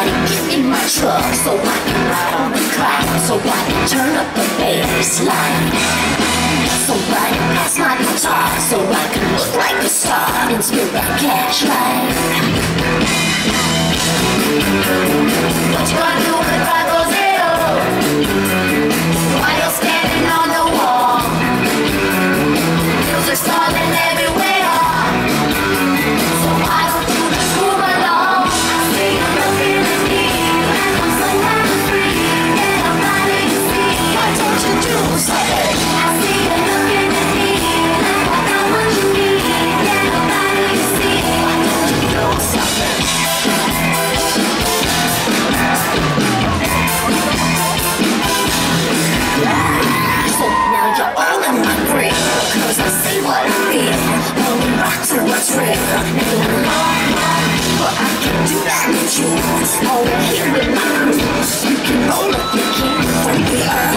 Somebody get in my truck so I can ride on the cloud, so I can turn up the bass line. Somebody pass my guitar so I can look like a star and spit that cash line. What you gonna do when the crowd goes in? While you're standing on the wall, music's falling everywhere. So why don't you just move along? I see you looking at me, and I'm so free, and I'm letting you see. Why don't you do something? I see you looking at me, and I know what you need, and I'm letting you see. Why don't you do something? So now you're all in my grip, 'cause I see what I feel. Rolling rock to a trip, making a long run, but I can do that with you. Just hold it here with my crew. You can roll if you can, from the earth.